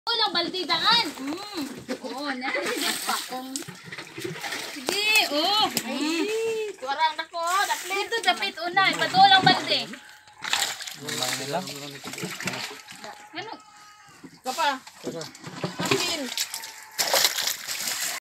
Ulang baldi daan. Oo, narinig pa kung. Sige, oh. Kurang na ko, dapit. Dito dapit unay, patulang baldi. Mamay nila. Ano? Kapa. Akin.